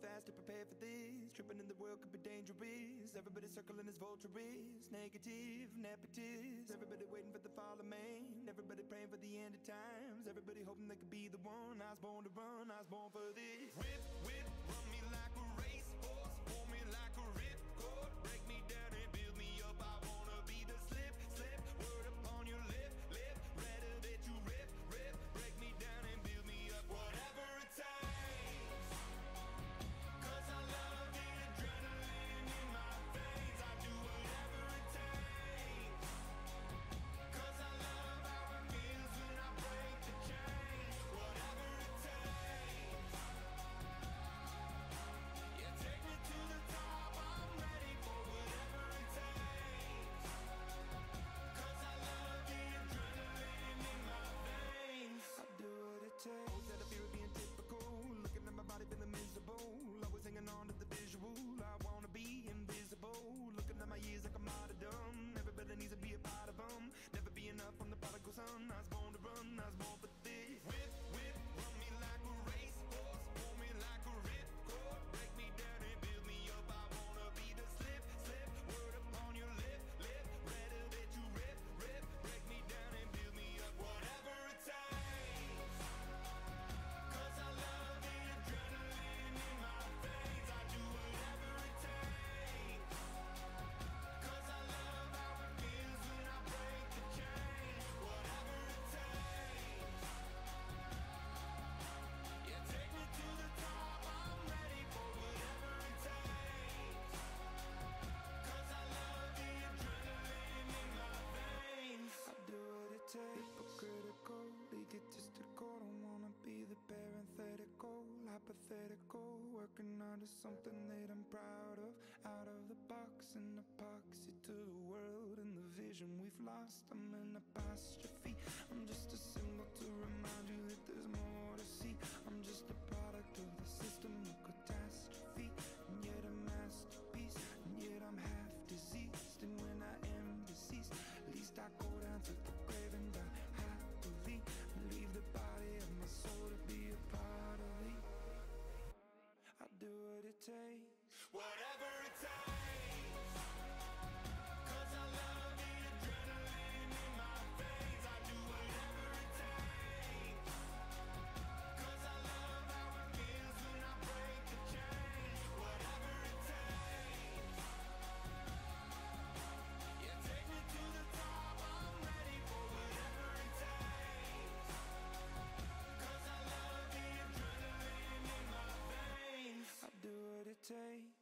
fast to prepare for this. Tripping in the world could be dangerous. Everybody circling as vultures, negative, nepotist. Everybody waiting for the fall of man. Everybody praying for the end of times. Everybody hoping they could be the one. I was born to run, I was born for this. Whip, whip, run me like a racehorse, pull me like a ripcord, break me down and build me up. I wanna be the slip, slip, word upon your lip, lip, rather that you rip, rip, break me down and build me up. Whatever it takes, 'cause I love the adrenaline in my veins. I do whatever it takes, 'cause I love how it feels when I break the chains. Whatever it takes, yeah, take me to the top. I'm ready for whatever it takes, 'cause I love the adrenaline in my veins. I do what it takes. Always had a fear of being typical, looking at my body feeling miserable. Always hanging on to the visual, I wanna be invisible. Looking at my years like a martyrdom. Everybody needs to be a part of them. Never be enough from the prodigal son. I was born to run, I was born for this. Whip, whip, run me like a racehorse, pull me like a ripcord, break me down and build me up. I wanna be the slip, slip, word upon your lip, lip, rather that you rip, rip, break me down and build me up. Whatever it takes, 'cause I love the adrenaline in my veins. I do whatever it takes, 'cause I love how it feels when I break the chain. Whatever it takes, yeah, take me to the top. I'm ready for whatever it takes, 'cause I love the adrenaline in my veins. I do what it takes. Hypocritical, egotistical. Don't wanna be the parenthetical, hypothetical. Working out of something that I'm proud of. Out of the box, an epoxy to the world and the vision we've lost. I'm an apostrophe. I'm just a symbol to remind you that there's more to see. I'm just a product of the system of catastrophe, and yet a masterpiece, and yet I'm half diseased. And when I am deceased, at least I go down to the grave and die happily, and leave the body of my soul to be a part of me. I do what it takes, whatever it takes, 'cause I love the adrenaline in my veins. I do whatever it takes, 'cause I love how it feels when I break the chains. Whatever it takes, yeah, take me to the top. I'm ready for whatever it takes, 'cause I love the adrenaline in my veins. I do what it takes.